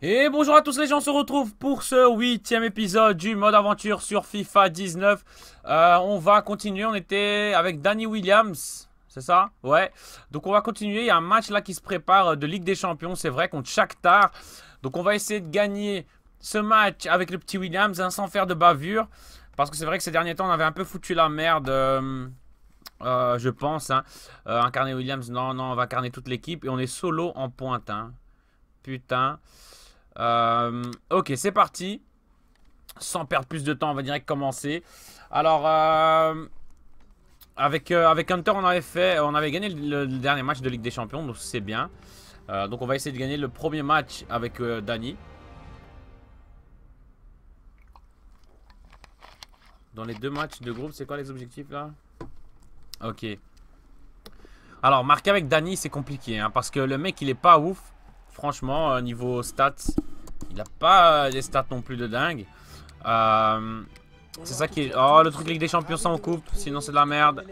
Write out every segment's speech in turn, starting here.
Et bonjour à tous les gens, on se retrouve pour ce 8e épisode du mode aventure sur FIFA 19. On va continuer, on était avec Danny Williams, c'est ça? Ouais. Donc on va continuer, il y a un match là qui se prépare de Ligue des Champions, c'est vrai, contre Shakhtar. Donc on va essayer de gagner ce match avec le petit Williams, hein, sans faire de bavure. Parce que c'est vrai que ces derniers temps on avait un peu foutu la merde, je pense. Hein. Incarner Williams, non, on va incarner toute l'équipe et on est solo en pointe. Hein. Putain. Ok, c'est parti. Sans perdre plus de temps, on va direct commencer. Alors, avec Hunter, on avait gagné le dernier match de Ligue des Champions, donc c'est bien. Donc on va essayer de gagner le premier match avec Danny. Dans les deux matchs de groupe, c'est quoi les objectifs là? Ok. Alors, marquer avec Danny, c'est compliqué, hein, parce que le mec, il est pas ouf. Franchement, niveau stats, il a pas des stats non plus de dingue. C'est ça qui est... Oh, le truc Ligue des Champions, ça on coupe. Sinon, c'est de la merde.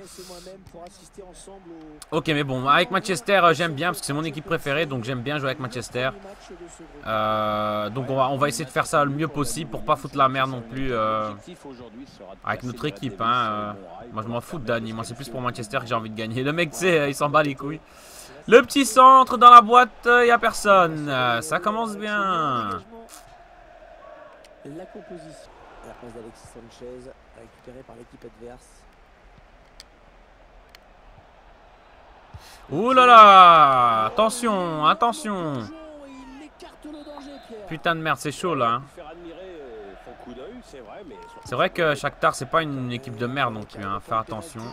Ok, mais bon, avec Manchester, j'aime bien, parce que c'est mon équipe préférée. Donc, j'aime bien jouer avec Manchester. Donc, on va essayer de faire ça le mieux possible pour pas foutre la merde non plus avec notre équipe. Hein, Moi, je m'en fous de Danny. Moi, c'est plus pour Manchester que j'ai envie de gagner. Le mec, tu sais, il s'en bat les couilles. Le petit centre dans la boîte, il n'y a personne. Ça commence bien. La composition. La passe d'Alexis Sanchez, récupérée par l'équipe adverse. Ouh là là. Attention, attention. Putain de merde, c'est chaud là. Hein. C'est vrai que Shakhtar, c'est pas une équipe de merde, donc il va faire attention.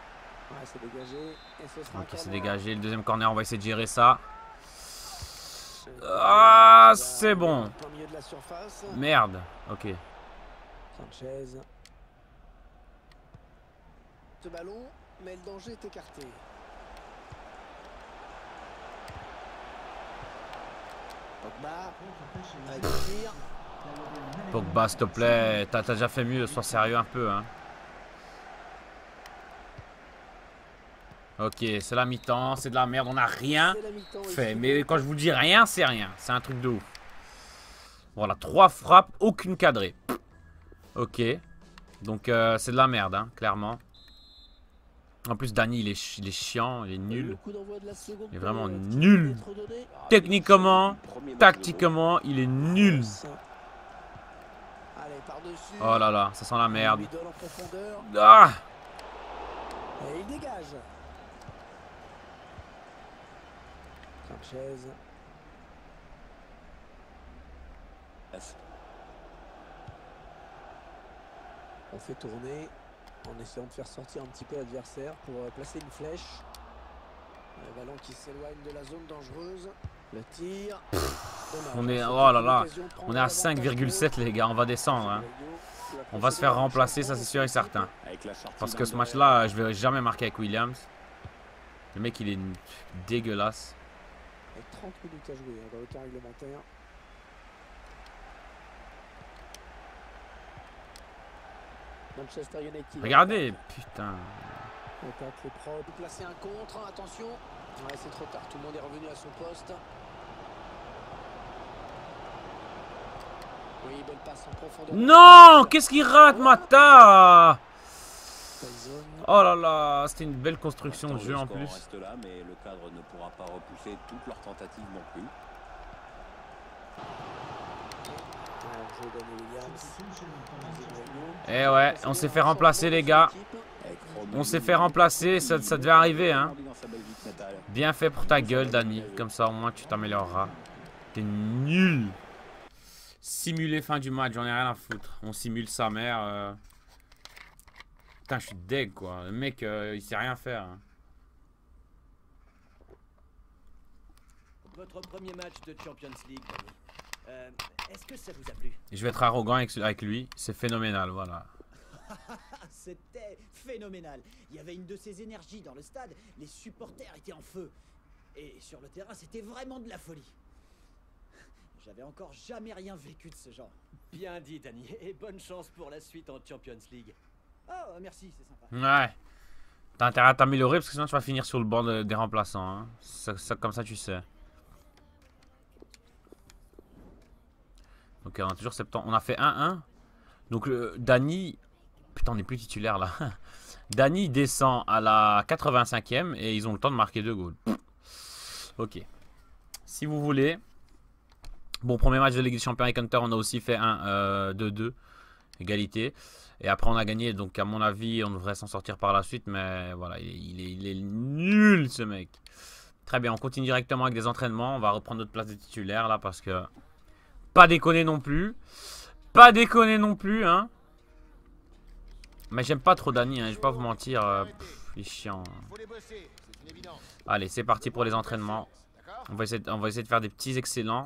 Ok, c'est dégagé. Le deuxième corner, on va essayer de gérer ça. Ah, c'est bon. Merde. Ok. Sanchez. Ce ballon, mais le danger est écarté. Pogba. Avec le tir. Pogba, s'il te plaît. T'as déjà fait mieux. Sois sérieux un peu. Hein. Ok, c'est la mi-temps. C'est de la merde. On n'a rien fait. Mais quand je vous dis rien, c'est rien. C'est un truc de ouf. Voilà, 3 frappes, aucune cadrée. Ok. Donc, c'est de la merde, hein, clairement. En plus, Danny, il est chiant, il est nul. Il est vraiment nul. Techniquement, tactiquement, il est nul. Oh là là, ça sent la merde. Ah! Et il dégage. Sanchez. On fait tourner en essayant de faire sortir un petit peu l'adversaire pour placer une flèche. Le ballon qui s'éloigne de la zone dangereuse. Le tir. On est, oh là là, on est à 5,7 les gars, on va descendre. Hein. On va se faire remplacer, ça c'est sûr et certain. Parce que ce match-là, je vais jamais marquer avec Williams. Le mec, il est dégueulasse. Avec 30 minutes à jouer dans le temps réglementaire. Manchester United. Regardez, putain. Attaque les pros. Placer un contre, attention. Ouais, c'est trop tard, tout le monde est revenu à son poste. Oui, belle passe en profondeur. Non, qu'est-ce qu'il rate, Mata? Oh là là, c'était une belle construction de jeu en plus. Reste là, mais le cadre ne pourra pas repousser toutes leurs tentatives non plus. Eh ouais, on s'est fait remplacer les gars. On s'est fait remplacer, ça devait arriver hein. Bien fait pour ta gueule Danny, comme ça au moins tu t'amélioreras. T'es nul. Simuler fin du match, j'en ai rien à foutre. On simule sa mère. Putain, je suis deg quoi. Le mec, il sait rien faire. Hein. Votre premier match de Champions League, est-ce que ça vous a plu? Et je vais être arrogant avec lui, c'est phénoménal, voilà. C'était phénoménal. Il y avait une de ces énergies dans le stade. Les supporters étaient en feu. Et sur le terrain, c'était vraiment de la folie. J'avais encore jamais rien vécu de ce genre. Bien dit, Danny. Et bonne chance pour la suite en Champions League. Oh, merci, c'est sympa. Ouais. T'as intérêt à t'améliorer parce que sinon tu vas finir sur le banc des remplaçants. Hein. Comme ça, tu sais. Ok, on a toujours 70. On a fait 1-1. Donc Dani... Putain, on n'est plus titulaire là. Dani descend à la 85e et ils ont le temps de marquer 2 goals. Ok. Si vous voulez. Bon, premier match de Ligue des Champions avec Hunter, on a aussi fait un 2-2. Égalité. Et après, on a gagné. Donc, à mon avis, on devrait s'en sortir par la suite. Mais voilà, il est nul ce mec. Très bien, on continue directement avec des entraînements. On va reprendre notre place de titulaire là parce que... Pas déconner non plus. Pas déconner non plus, hein. Mais j'aime pas trop Dani, hein, je vais pas vous mentir. Il est chiant. Allez, c'est parti pour les entraînements. On va essayer de faire des petits excellents.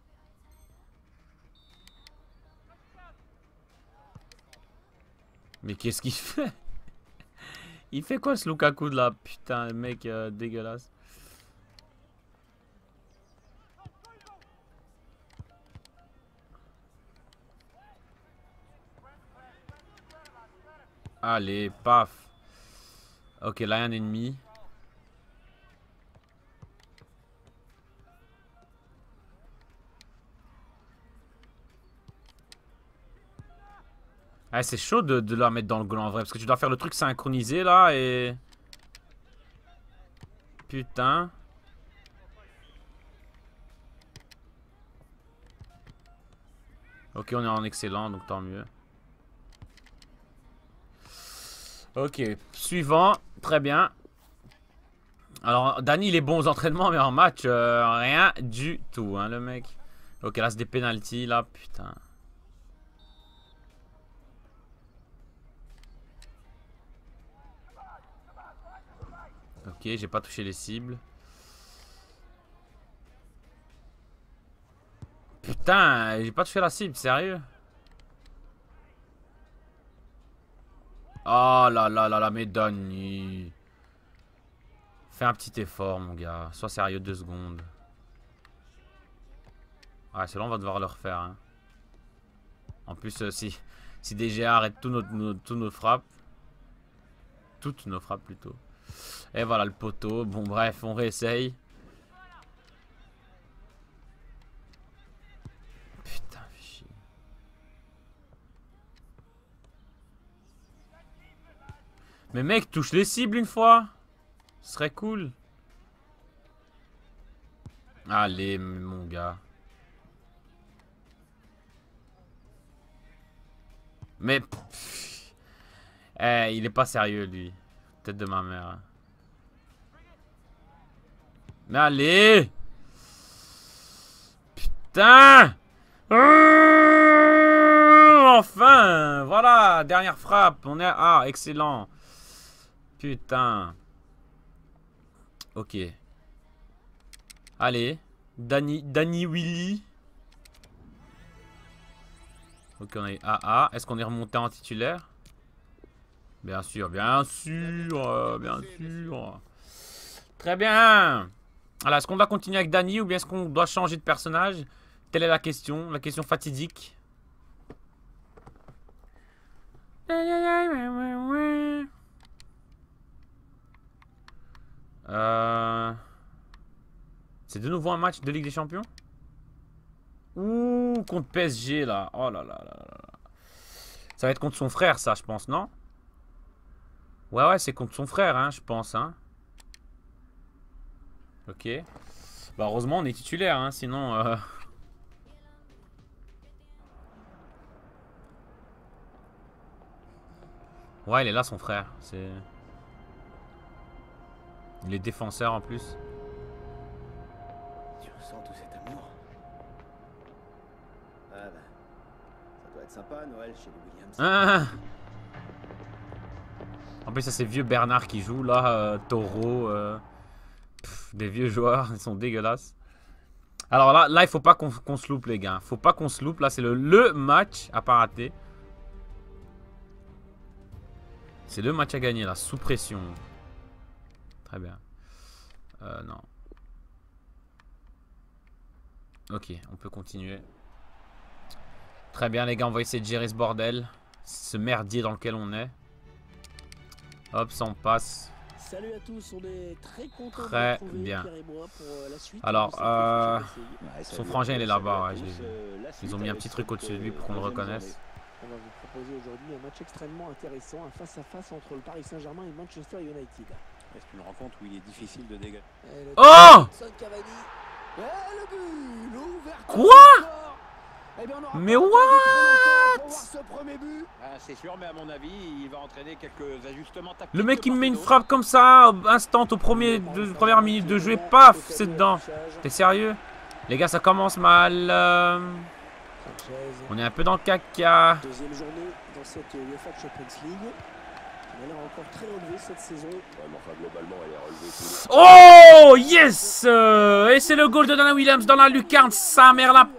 Mais qu'est-ce qu'il fait? Il fait quoi ce Lukaku de là? Putain, le mec dégueulasse. Allez, paf. Ok, là, il y a un ennemi. Ah, c'est chaud de la mettre dans le goal en vrai. Parce que tu dois faire le truc synchronisé là et... Putain. Ok, on est en excellent, donc tant mieux. Ok, suivant. Très bien. Alors, Dani, il est bon aux entraînements, mais en match, rien du tout, hein, le mec. Ok, là, c'est des pénaltys, là, putain. Ok, j'ai pas touché les cibles. Putain, j'ai pas touché la cible, sérieux? Oh là là là là, mais Dani. Fais un petit effort, mon gars. Sois sérieux 2 secondes. Ouais, c'est là, on va devoir le refaire. Hein. En plus, si DGA arrête toutes nos frappes. Toutes nos frappes, plutôt. Et voilà, le poteau. Bon, bref, on réessaye. Putain, fais chier. Mais mec, touche les cibles une fois. Ce serait cool. Allez, mon gars. Mais... il est pas sérieux, lui. Tête de ma mère. Mais allez! Putain! Enfin! Voilà, dernière frappe. On est... Ah, excellent. Putain. Ok. Allez. Dani Willy. Ok, on a eu AA. Est-ce qu'on est remonté en titulaire? Bien sûr, bien sûr, bien sûr. Très bien. Alors, est-ce qu'on doit continuer avec Dani ou bien est-ce qu'on doit changer de personnage? Telle est la question fatidique. C'est de nouveau un match de Ligue des Champions? Ouh, contre PSG là. Oh là là là là. Ça va être contre son frère, ça, je pense, non? Ouais, c'est contre son frère, hein, je pense, hein. Ok. Bah, heureusement, on est titulaire, hein, sinon... Ouais, il est là, son frère. C'est... Il est défenseur, en plus. Tu ressens tout cet amour? Ah bah... Ça doit être sympa, Noël, chez les Williams. Ah. En plus, ça c'est vieux Bernard qui joue là, Taureau, des vieux joueurs, ils sont dégueulasses. Alors là il faut pas qu'on se loupe les gars, faut pas qu'on se loupe, là c'est le match à pas rater. C'est le match à gagner là, sous pression. Très bien. Non. Ok, on peut continuer. Très bien les gars, on va essayer de gérer ce bordel, ce merdier dans lequel on est. Hop, ça on passe. Salut à tous, on est très contents Très de vous retrouver, bien. Pierre et moi, pour la suite. Alors, de cette émission Ouais, son salut frangin, à il est tous. là-bas, ouais, Salut à je l'ai tous. vu. La suite Ils ont mis un avec petit truc cette, au-dessus de lui pour qu'on le deuxième reconnaisse. journée. On va vous proposer aujourd'hui un match extrêmement intéressant, un face-à-à-face entre le Paris Saint-Germain et Manchester United. C'est une rencontre où il est difficile de dégager. Et le Oh! Edson Cavani. Et le but, l'ouverture Quoi? du score. Eh bien, on aura Mais pas attendu très longtemps pour what? voir ce premier but. Ah, c'est sûr, mais à mon avis, il va entraîner quelques ajustements tactiques. Le mec, de il me part met et une d'autre. frappe comme ça, instant, première minute de jeu, et paf, c'est dedans. T'es sérieux? Les gars, ça commence mal. Sanchez. On est un peu dans le caca. Deuxième journée dans cette UEFA Champions League. Elle a l'air encore très relevée cette saison. Globalement, elle est relevée. Oh, yes! Et c'est le goal de Dana Williams dans la lucarne, sa mère la...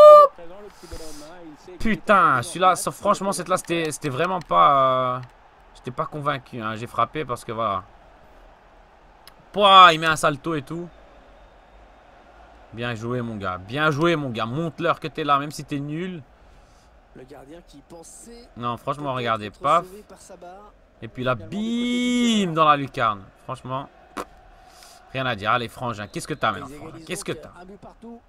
Putain, celui-là, franchement, cette là, c'était vraiment pas... J'étais pas convaincu, hein. J'ai frappé parce que voilà. Pouah, il met un salto et tout. Bien joué, mon gars. Bien joué, mon gars. Montre-leur que t'es là, même si t'es nul. Le gardien qui pensait Non, franchement, regardez, être paf. sauvé par sa barre. Et puis là, bim, dans la lucarne. Franchement, rien à dire. Allez, frangin, qu'est-ce que t'as Ils maintenant, frangin? égalisent Qu'est-ce que donc t'as? un but partout.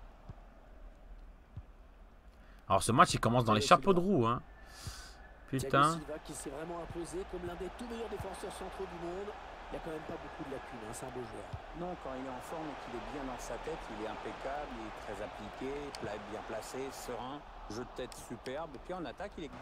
Alors, ce match, il commence dans les chapeaux de roue, hein. Thiago Putain. Silva qui s'est vraiment imposé comme l'un des tout meilleurs défenseurs centraux du monde. Il n'y a quand même pas beaucoup de lacunes, hein, c'est un beau joueur. Non, quand il est en forme et qu'il est bien dans sa tête, il est impeccable, il est très appliqué, bien placé, serein, jeu de tête superbe. Et puis en attaque, il est...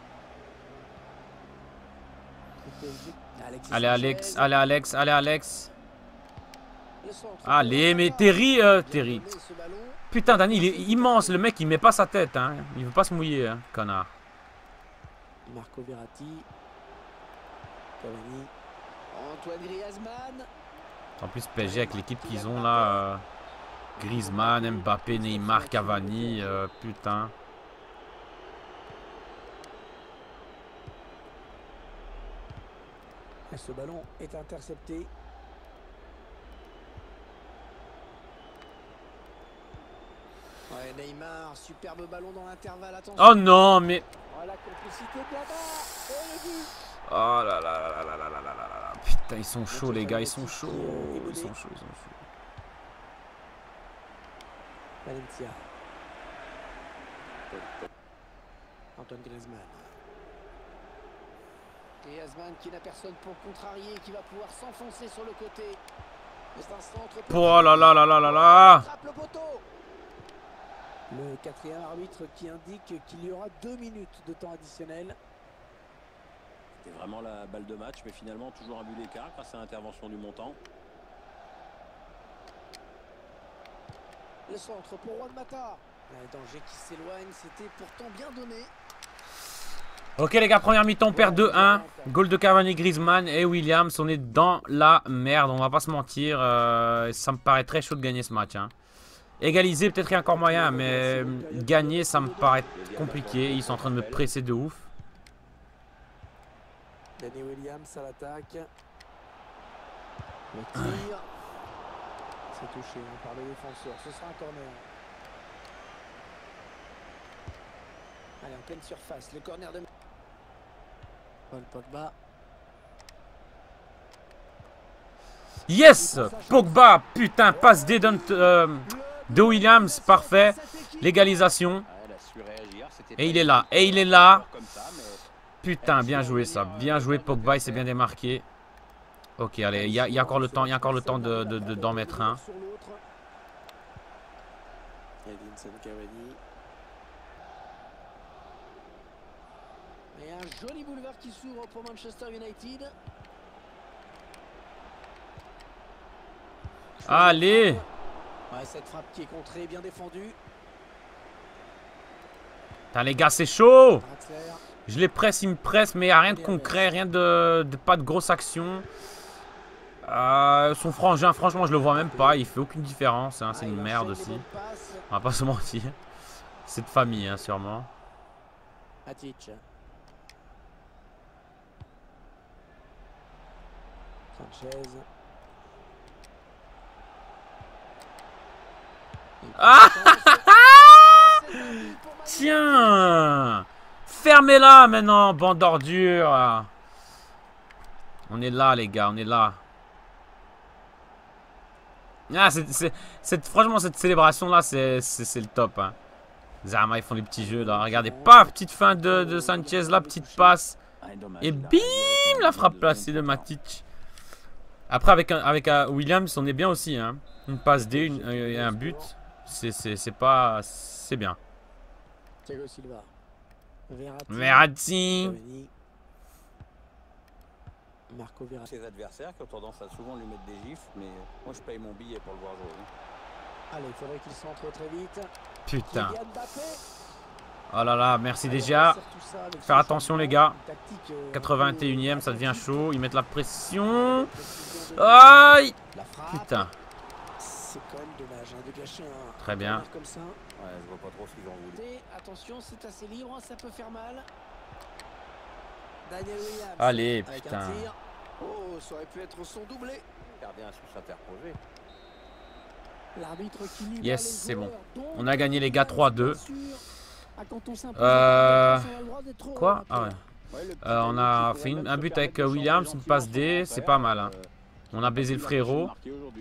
Le PSG, Alexis Allez, Alex, Sanchez. allez, Alex, allez, Alex. Le centre Allez, pour mais Morata. Terry, Bien Terry. donné, ce ballon. Putain, Dani, il est immense. Le mec, il met pas sa tête, hein. Il veut pas se mouiller, hein, connard. Marco Verratti. Cavani. Antoine Griezmann. En plus, PSG, avec l'équipe qu'ils ont là, Griezmann, Mbappé, Neymar, Cavani, putain. Et ce ballon est intercepté. Ouais, Neymar, superbe ballon dans l'intervalle. Attention. Oh non, mais... Oh, la complicité de la barre. Et le but. Oh là là là là là là là là là là. Putain, ils sont chauds, les gars, ils sont chauds. Ils sont chauds, ils sont chauds. Valencia. Antoine Griezmann. Griezmann qui n'a personne pour contrarier, qui va pouvoir s'enfoncer sur le côté. C'est un centre. Oh là là là là là là. Attrape le poteau. Le quatrième arbitre qui indique qu'il y aura 2 minutes de temps additionnel. C'était vraiment la balle de match, mais finalement toujours un but d'écart grâce à l'intervention du montant. Le centre pour Juan Mata. Le danger qui s'éloigne, c'était pourtant bien donné. Ok les gars, première mi-temps, on perd 2-1. Goal de Cavani, Griezmann et Williams. On est dans la merde, on va pas se mentir. Ça me paraît très chaud de gagner ce match, hein. Égaliser, peut-être qu'il y a encore moyen, mais gagner, ça me paraît compliqué. Ils sont en train de me presser de ouf. Danny Williams à l'attaque. Le tir. C'est touché hein, par le défenseur. Ce sera un corner. Allez, en pleine surface. Le corner de Paul Pogba. Yes! Pogba, putain, passe d'Eden de Williams, parfait. L'égalisation. Ah, elle a su réagir, c'était Et il pas est là, évident et il est là. comme ça, mais Putain, bien joué ça. Bien joué Pogba, il s'est bien démarqué. Ok, allez, il y a encore le temps, d'en mettre un. Sur l'autre. Edinson Cavani. Et un joli boulevard qui s'ouvre pour Manchester United. Allez! Ouais, cette frappe qui est contrée, bien défendue. Putain les gars, c'est chaud! Draxler. Je les presse, ils me pressent, mais il n'y a rien de concret, rien de pas de grosse action. Son frangin, franchement, je le vois même pas. Il fait aucune différence. Hein, c'est une merde aussi. On va pas se mentir. C'est de famille, hein, sûrement. Matic. Sanchez. Ah Tiens! Fermez-la maintenant, bande d'ordures. On est là, les gars, on est là. Ah, franchement, cette célébration-là, c'est le top. Hein. Zama, ils font les petits jeux là. Regardez, paf, petite fin de Sanchez là, petite passe. Et bim, la frappe placée de Matic. Après, avec Williams, on est bien aussi. Hein. Une passe D et un but. C'est bien. Thiago Silva. Verratti. Marco Verratti. Ses adversaires qui ont tendance à souvent lui mettre des gifles, mais moi je paye mon billet pour le voir jouer. Allez, il faudrait qu'il centre très vite. Putain. Kylian Mbappé. Oh là là, merci déjà. Faire attention les gars. 81ème, ça devient chaud. Ils mettent la pression. Aïe. Putain. C'est quand même dommage de gâcher un très bien. Comme ça. Ouais, je vois pas trop ce qu'ils ont voulu. Attention, c'est assez libre, ça peut faire mal. Daniel Williams. Allez, avec putain. un tir. Oh, ça aurait pu être son doublé. Le gardien a su s'interposer. L'arbitre qui libère Yes, les c'est bon. joueurs, On a gagné les gars 3-2. Quoi? Ah ouais. On a fait un but avec Williams, une passe D, c'est pas mal. Hein. On a baisé le frérot.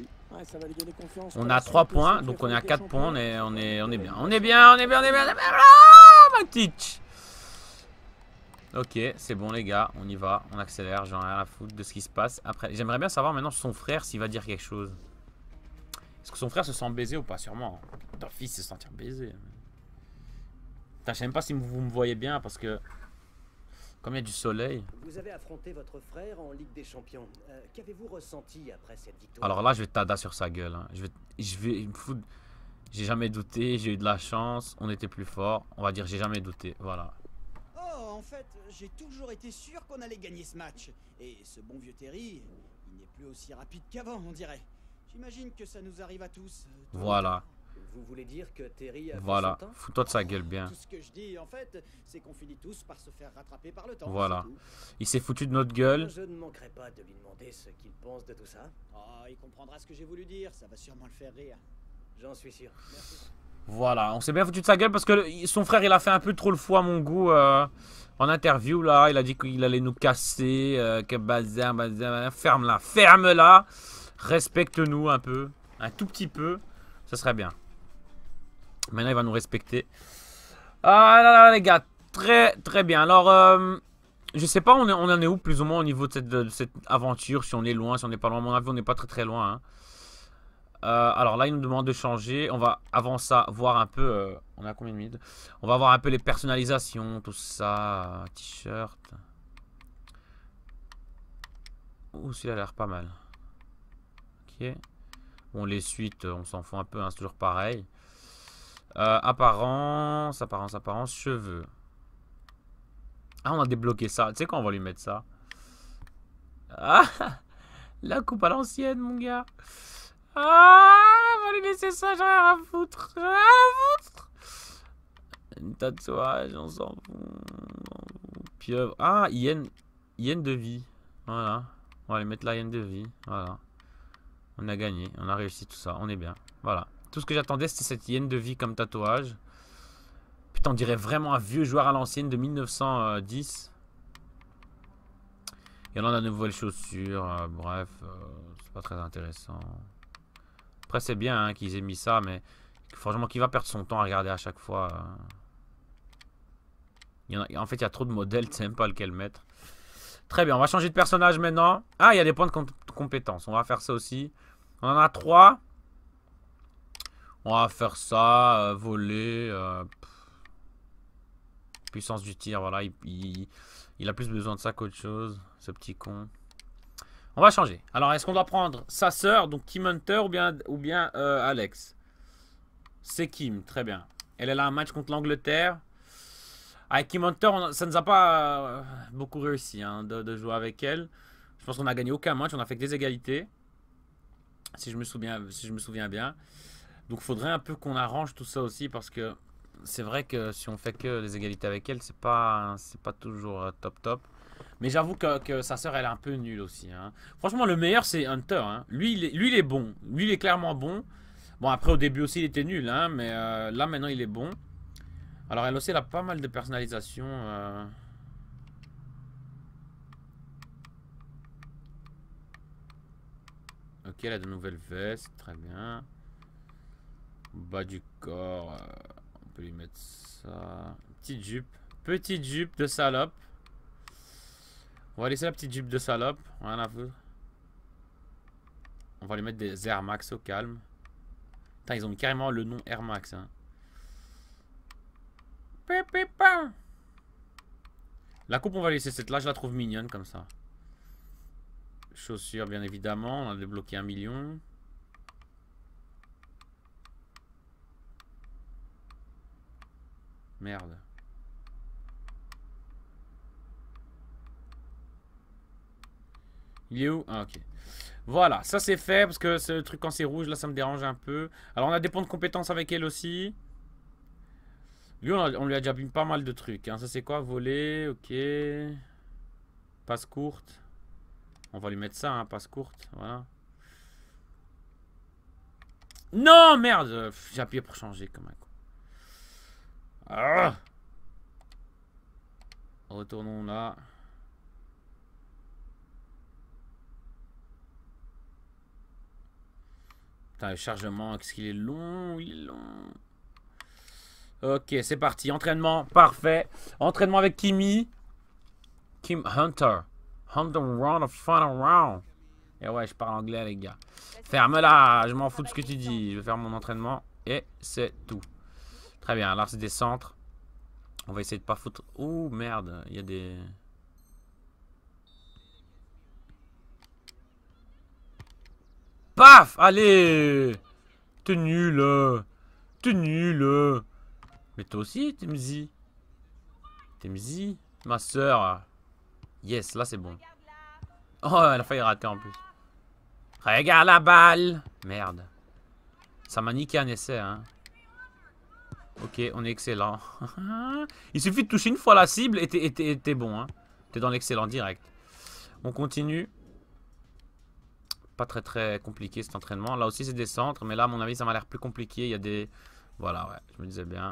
On a 3 points, donc on est à 4 points, on est bien. On est bien. Ah, Matic. Ok, c'est bon les gars, on y va, on accélère, j'en ai rien à foutre de ce qui se passe. Après, j'aimerais bien savoir maintenant son frère s'il va dire quelque chose. Est-ce que son frère se sent baisé ou pas? Sûrement. Ton fils se sentir baisé. Putain, je sais même pas si vous me voyez bien parce que comme il y a du soleil. Vous avez affronté votre frère en Ligue des Champions. Qu'avez-vous ressenti après cette victoire? Alors là, je vais tada sur sa gueule. Hein. Je vais me foutre. J'ai jamais douté, j'ai eu de la chance, on était plus fort. On va dire j'ai jamais douté, voilà. Oh, en fait, j'ai toujours été sûr qu'on allait gagner ce match. Et ce bon vieux Terry, il n'est plus aussi rapide qu'avant, on dirait. J'imagine que ça nous arrive à tous. Voilà. Vous voulez dire que Terry a Voilà, fait son temps? fous-toi de sa gueule bien. Tout ce que je dis, en fait, c'est qu'on finit tous par se faire rattraper par le temps. Voilà. c'est tout. Il s'est foutu de notre gueule. Je ne manquerai pas de lui demander ce qu'il pense de tout ça. Oh, il comprendra ce que j'ai voulu dire, ça va sûrement le faire rire. J'en suis sûr. Merci. Voilà, on s'est bien foutu de sa gueule parce que son frère il a fait un peu trop le fou à mon goût en interview là. Il a dit qu'il allait nous casser, que bazar, ferme-la, respecte-nous un peu, un tout petit peu, ça serait bien. Maintenant il va nous respecter. Ah là là les gars, très bien. Alors je sais pas on en est où plus ou moins au niveau de cette aventure, si on est loin, si on n'est pas loin. À mon avis on n'est pas très loin. Hein. Alors là, il nous demande de changer. On va, avant ça, voir un peu... on a combien de minutes? On va voir un peu les personnalisations, tout ça. T-shirt. Ouh, celui-là a l'air pas mal. Ok. Bon, les suites, on s'en fout un peu, hein, c'est toujours pareil. Apparence, cheveux. Ah, on a débloqué ça. Tu sais quand on va lui mettre ça? Ah, la coupe à l'ancienne, mon gars. Ah, on va lui laisser ça, j'en ai rien à foutre. Un tatouage, on s'en fout. Pieuvre. Ah, hyène de vie. Voilà. On va lui mettre la hyène de vie. Voilà. On a gagné, on a réussi tout ça, on est bien. Voilà. Tout ce que j'attendais, c'était cette hyène de vie comme tatouage. Putain, on dirait vraiment un vieux joueur à l'ancienne de 1910. Et là, on a de nouvelles chaussures. Bref, c'est pas très intéressant. Après, c'est bien hein, qu'ils aient mis ça, mais franchement, qui va perdre son temps à regarder à chaque fois en fait, il y a trop de modèles, tu sais même pas lequel mettre. Très bien, on va changer de personnage maintenant. Ah, il y a des points de compétence. On va faire ça aussi. On en a 3. On va faire ça, voler. Puissance du tir, voilà. Il a plus besoin de ça qu'autre chose, ce petit con. On va changer. Alors, est-ce qu'on doit prendre sa sœur, donc Kim Hunter, ou bien Alex? C'est Kim, très bien. Elle a un match contre l'Angleterre. Avec Kim Hunter, ça ne nous a pas beaucoup réussi hein, de jouer avec elle. Je pense qu'on n'a gagné aucun match, on a fait que des égalités. Si je me souviens bien. Donc, il faudrait un peu qu'on arrange tout ça aussi, parce que c'est vrai que si on fait que les égalités avec elle, c'est pas toujours top. Mais j'avoue que sa sœur, elle est un peu nulle aussi. Hein. Franchement, le meilleur, c'est Hunter. Hein. Lui, il est bon. Lui, il est clairement bon. Bon, après, au début aussi, il était nul. Hein, mais là, maintenant, il est bon. Alors, elle aussi, elle a pas mal de personnalisation. Ok. Ok, elle a de nouvelles vestes, très bien. Bas du corps, on peut lui mettre ça. Petite jupe de salope. On va laisser la petite jupe de salope, rien à foutre. On va lui mettre des Air Max au calme. Putain, ils ont mis carrément le nom Air Max. Hein. La coupe, on va laisser cette là, je la trouve mignonne comme ça. Chaussures, bien évidemment. On a débloqué 1 million. Merde. Il est où? Ah, ok. Voilà, ça c'est fait parce que ce truc quand c'est rouge, là ça me dérange un peu. Alors on a des points de compétences avec elle aussi. Lui, on lui a déjà mis pas mal de trucs. Hein. Ça c'est quoi? Voler, ok. Passe courte. On va lui mettre ça, hein, passe courte. Voilà. Non, merde! J'ai appuyé pour changer comme un coup. Ah! Retournons là. Putain, le chargement, qu'est-ce qu'il est long, il est long. Ok, c'est parti. Entraînement, parfait. Entraînement avec Kimi. Kim Hunter. Hunter round of fun around. Et ouais, je parle anglais, les gars. Ferme-la, je m'en fous de ce que tu dis. Je vais faire mon entraînement et c'est tout. Très bien, là c'est des centres. On va essayer de pas foutre... Ouh, merde, il y a des... Paf! Allez! T'es nul! T'es nul! Mais toi aussi, Temzi. Temzi, ma soeur. Yes, là c'est bon. Oh, elle a failli rater en plus. Regarde la balle! Merde. Ça m'a niqué un essai, hein. Ok, on est excellent. Il suffit de toucher une fois la cible et t'es bon, hein. T'es dans l'excellent direct. On continue. Pas très compliqué cet entraînement. Là aussi c'est des centres, mais là à mon avis ça m'a l'air plus compliqué. Il y a des... Voilà, ouais, je me disais bien.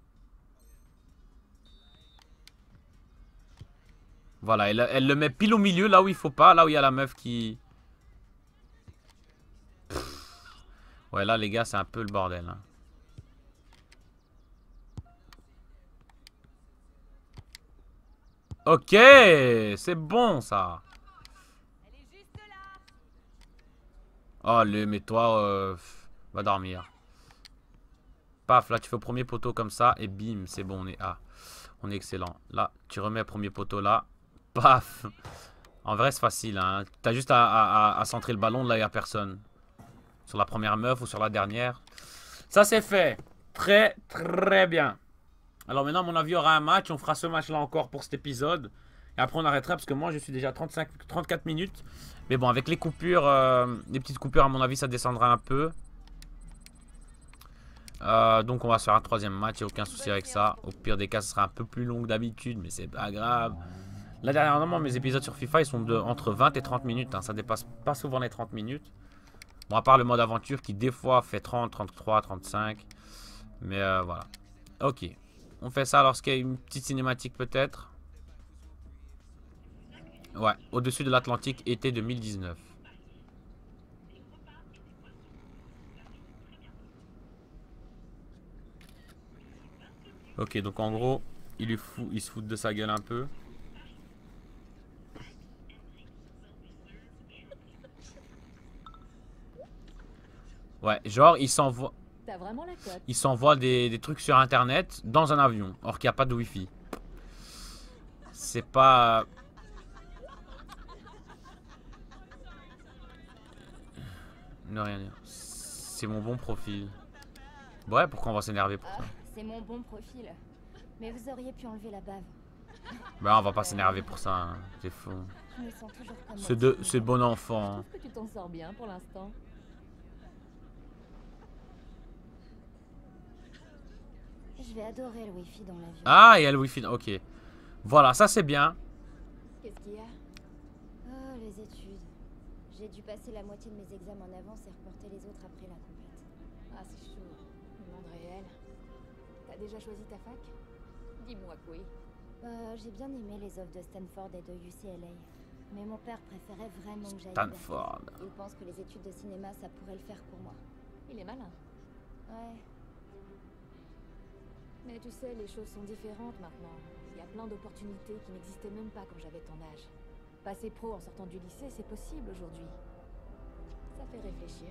Voilà, elle le met pile au milieu, là où il faut pas, là où il y a la meuf qui... Ouais, là les gars c'est un peu le bordel, hein. Ok, c'est bon ça. Allez, mais toi, va dormir. Paf, là tu fais au premier poteau comme ça et bim, c'est bon, on est A. On est excellent. Là, tu remets le premier poteau là. Paf. En vrai, c'est facile, hein. T'as juste à centrer le ballon, là il n'y a personne. Sur la première meuf ou sur la dernière. Ça c'est fait. Très bien. Alors maintenant, à mon avis, il y aura un match. On fera ce match-là encore pour cet épisode. Et après, on arrêtera parce que moi, je suis déjà à 34 minutes. Mais bon, avec les coupures, les petites coupures, à mon avis, ça descendra un peu. Donc, on va se faire un troisième match. Il n'y a aucun souci avec ça. Au pire des cas, ce sera un peu plus long que d'habitude. Mais c'est pas grave. Là, dernièrement, mes épisodes sur FIFA, ils sont entre 20 et 30 minutes. Hein. Ça dépasse pas souvent les 30 minutes. Bon, à part le mode aventure qui, des fois, fait 30, 33, 35. Mais voilà. Ok. On fait ça lorsqu'il y a une petite cinématique peut-être. Ouais, au-dessus de l'Atlantique, été 2019. Ok, donc en gros, il se fout de sa gueule un peu. Ouais, genre, il s'envoie... Il s'envoie des trucs sur internet dans un avion, or qu'il n'y a pas de wifi. C'est pas... Ne rien dire. C'est mon bon profil. Ouais, pourquoi on va s'énerver pour ça? C'est mon bon profil. Mais vous auriez pu enlever la bave. Bah on va pas s'énerver pour ça, hein. C'est fou. C'est bon enfant. Je trouve que tu t'en sors bien pour l'instant. Je vais adorer le wifi dans l'avion. Ah, il y a le wifi, ok. Voilà, ça c'est bien. Qu'est-ce qu'il y a? Oh, les études. J'ai dû passer la moitié de mes examens en avance et reporter les autres après la compète. Ah, c'est chaud. Monde réel. T'as déjà choisi ta fac? Dis-moi que oui. J'ai bien aimé les offres de Stanford et de UCLA. Mais mon père préférait vraiment que j'aille. Stanford. Il pense que les études de cinéma, ça pourrait le faire pour moi. Il est malin. Ouais. Mais tu sais, les choses sont différentes maintenant. Il y a plein d'opportunités qui n'existaient même pas quand j'avais ton âge. Passer pro en sortant du lycée, c'est possible aujourd'hui. Ça fait réfléchir.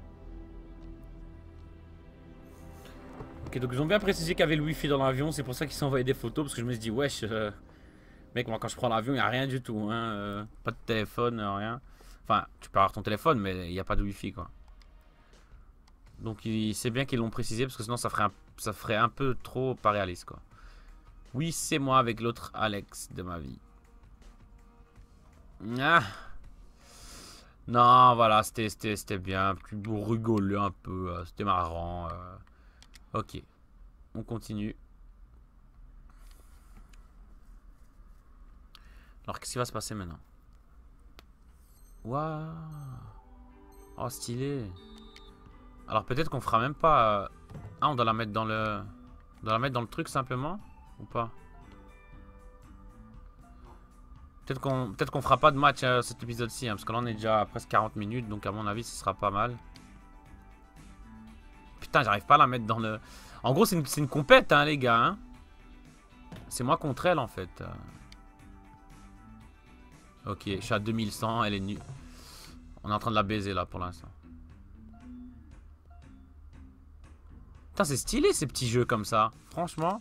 Ok, donc ils ont bien précisé qu'il y avait le wifi dans l'avion, c'est pour ça qu'ils s'envoyaient des photos, parce que je me suis dit, wesh, mec, moi quand je prends l'avion, il n'y a rien du tout, hein, pas de téléphone, rien. Enfin, tu peux avoir ton téléphone, mais il n'y a pas de wifi, quoi. Donc c'est bien qu'ils l'ont précisé, parce que sinon ça ferait un peu trop pas réaliste, quoi. Oui, c'est moi avec l'autre Alex de ma vie. Ah. Non, voilà, c'était bien, plus rigoler un peu, c'était marrant. Ok, on continue. Alors, qu'est-ce qui va se passer maintenant? Waouh! Oh, stylé! Alors, peut-être qu'on fera même pas... Ah, on doit la mettre dans le... On doit la mettre dans le truc, simplement? Ou pas? Peut-être qu'on fera pas de match à cet épisode-ci, hein, parce que là, on est déjà à presque 40 minutes, donc à mon avis, ce sera pas mal. Putain, j'arrive pas à la mettre dans le... En gros, c'est une compète, hein, les gars. Hein. C'est moi contre elle, en fait. Ok, je suis à 2100, elle est nulle. On est en train de la baiser, là, pour l'instant. Putain, c'est stylé, ces petits jeux comme ça. Franchement.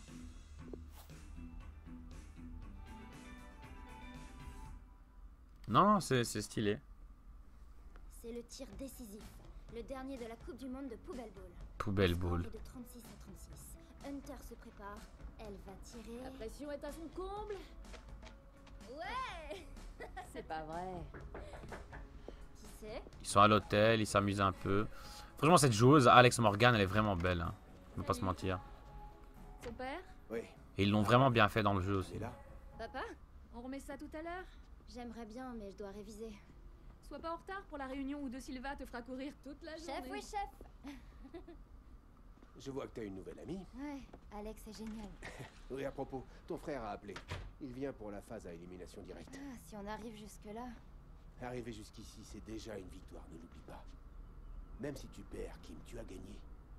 Non, c'est stylé. C'est le tir décisif. Le dernier de la Coupe du Monde de Poubelle Ball. Poubelle Ball. De 36 à 36. Hunter se prépare. Elle va tirer. La pression est à son comble. Ouais. C'est pas vrai. Qui c'est? Ils sont à l'hôtel, ils s'amusent un peu. Franchement, cette joueuse, Alex Morgan, elle est vraiment belle. Hein. On va pas se mentir. Son père? Oui, Et ils l'ont vraiment bien fait dans le jeu aussi. c'est là. Papa? On remet ça tout à l'heure? J'aimerais bien, mais je dois réviser. Sois pas en retard pour la réunion où De Silva te fera courir toute la journée. Chef, oui, chef. Je vois que t'as une nouvelle amie. Ouais, Alex est génial. Oui, à propos, ton frère a appelé. Il vient pour la phase à élimination directe. Ah, si on arrive jusque-là. Arriver jusqu'ici, c'est déjà une victoire, ne l'oublie pas. Même si tu perds, Kim, tu as gagné.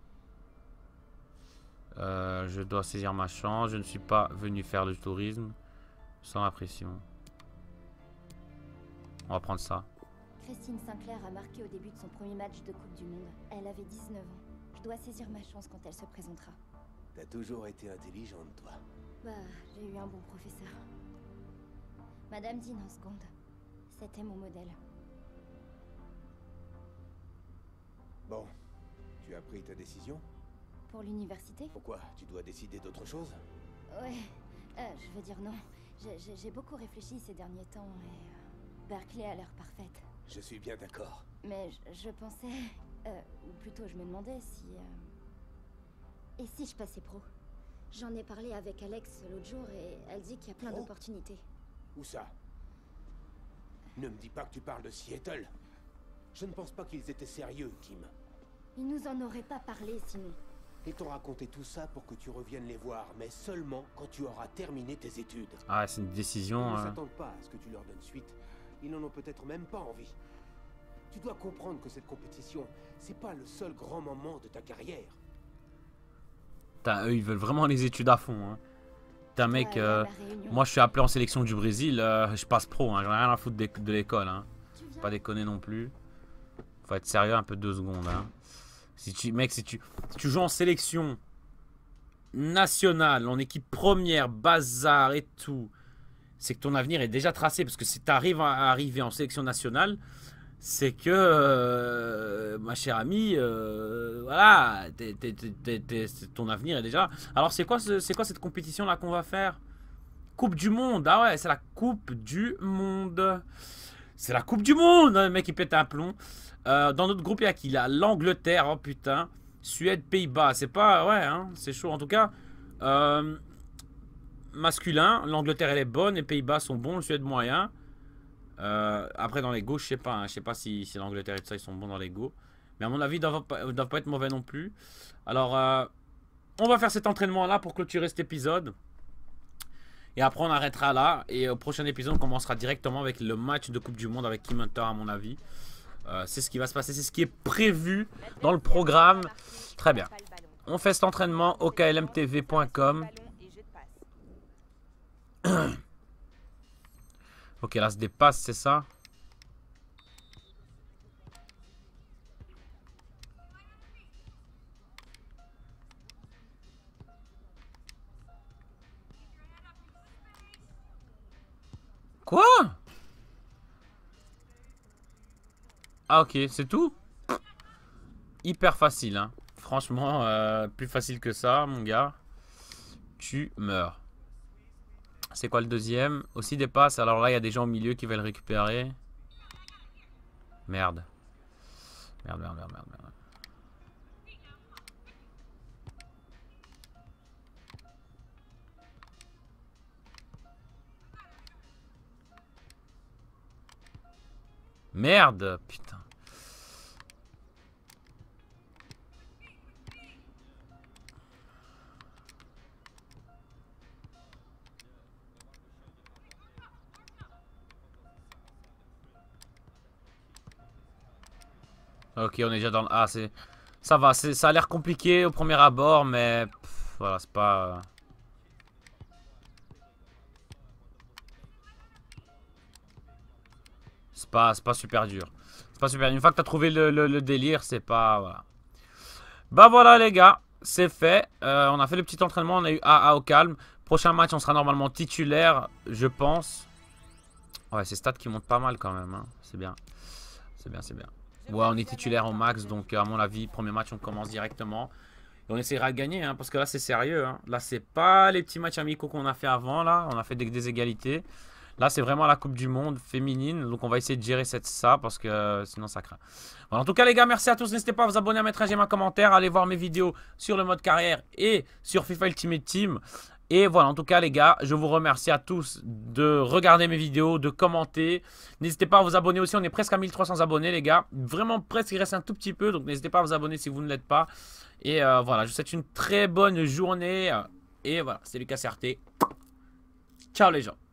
Je dois saisir ma chance. Je ne suis pas venu faire du tourisme. Sans la pression. On va prendre ça. Christine Sinclair a marqué au début de son premier match de Coupe du Monde. Elle avait 19 ans. Je dois saisir ma chance quand elle se présentera. T'as toujours été intelligente, toi. Bah, j'ai eu un bon professeur. Madame Dean en seconde. C'était mon modèle. Bon, tu as pris ta décision? Pour l'université? Pourquoi? Tu dois décider d'autre chose? Ouais, je veux dire non. J'ai beaucoup réfléchi ces derniers temps et Berkeley a l'air parfaite. Je suis bien d'accord. Mais je pensais, ou plutôt je me demandais si... Et si je passais pro? J'en ai parlé avec Alex l'autre jour et elle dit qu'il y a plein d'opportunités. Où ça? Ne me dis pas que tu parles de Seattle. Je ne pense pas qu'ils étaient sérieux, Kim. Ils nous en auraient pas parlé sinon. Ils t'ont raconté tout ça pour que tu reviennes les voir, mais seulement quand tu auras terminé tes études. Ah, c'est une décision. Ils ne s'attendent pas à ce que tu leur donnes suite. Ils n'en ont peut-être même pas envie. Tu dois comprendre que cette compétition, c'est pas le seul grand moment de ta carrière. Eux, ils veulent vraiment les études à fond. Hein. T'as mec, Ouais, la réunion. moi je suis appelé en sélection du Brésil, je passe pro, hein, j'en ai rien à foutre de l'école. Hein. Tu viens? Pas déconner non plus. Faut être sérieux un peu 2 secondes. Hein. Si tu joues en sélection nationale, en équipe première, bazar et tout, c'est que ton avenir est déjà tracé. Parce que si tu arrives à arriver en sélection nationale, c'est que, ma chère amie, voilà, ton avenir est déjà... Alors c'est quoi cette compétition là qu'on va faire? Coupe du Monde. Ah ouais, c'est la Coupe du Monde. C'est la Coupe du Monde. Le mec il pète un plomb. Dans notre groupe, il y a qui là? L'Angleterre, oh putain. Suède, Pays-Bas. C'est pas... Ouais, hein, c'est chaud. En tout cas, masculin. L'Angleterre, elle est bonne. Les Pays-Bas sont bons. Le Suède, moyen. Après, dans les go, je sais pas. Hein, je sais pas si l'Angleterre et tout ça, ils sont bons dans les go. Mais à mon avis, ils doivent pas être mauvais non plus. Alors, on va faire cet entraînement-là pour clôturer cet épisode. Et après, on arrêtera là. Et au prochain épisode, on commencera directement avec le match de Coupe du Monde avec Kim Hunter, à mon avis. C'est ce qui va se passer. C'est ce qui est prévu dans le programme. Très bien. On fait cet entraînement au klmtv.com. Ok, là, c'est des passes, c'est ça? Quoi? Ah ok, c'est tout? Hyper facile, hein. Franchement, plus facile que ça, mon gars. Tu meurs. C'est quoi le deuxième? Aussi des passes. Alors là, il y a des gens au milieu qui veulent récupérer. Merde. Merde. Merde, putain. Ok, on est déjà dans le... Ah, c'est... Ça va, ça a l'air compliqué au premier abord, mais... voilà, c'est pas... C'est pas super dur. C'est pas super. Une fois que t'as trouvé le délire, c'est pas... Voilà. Bah voilà les gars, c'est fait. On a fait le petit entraînement, on a eu AA au calme. Prochain match, on sera normalement titulaire, je pense. Ouais, c'est stats qui montent pas mal quand même. Hein. C'est bien. C'est bien. Ouais, on est titulaire au max, donc à mon avis, premier match, on commence directement. Et on essaiera de gagner, hein, parce que là, c'est sérieux. Hein. Là, c'est pas les petits matchs amicaux qu'on a fait avant, là. On a fait des égalités. Là, c'est vraiment la Coupe du Monde féminine. Donc, on va essayer de gérer ça, parce que sinon, ça craint. Voilà, en tout cas, les gars, merci à tous. N'hésitez pas à vous abonner, à mettre un j'aime, un commentaire, à aller voir mes vidéos sur le mode carrière et sur FIFA Ultimate Team. Et voilà, en tout cas les gars, je vous remercie à tous de regarder mes vidéos, de commenter. N'hésitez pas à vous abonner aussi, on est presque à 1300 abonnés les gars. Vraiment presque, il reste un tout petit peu, donc n'hésitez pas à vous abonner si vous ne l'êtes pas. Et voilà, je vous souhaite une très bonne journée. Et voilà, c'est Lucas RT. Ciao les gens.